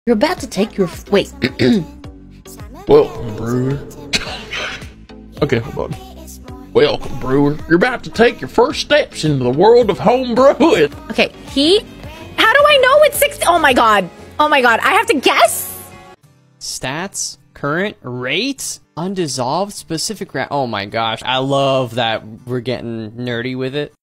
You're about to take your wait. Welcome, brewer. Okay, hold on. Welcome, brewer. You're about to take your first steps into the world of home brewing. Okay, how do I know it's 60? Oh my god. Oh my god, I have to guess? Stats, current, rates, undissolved, specific oh my gosh. I love that we're getting nerdy with it.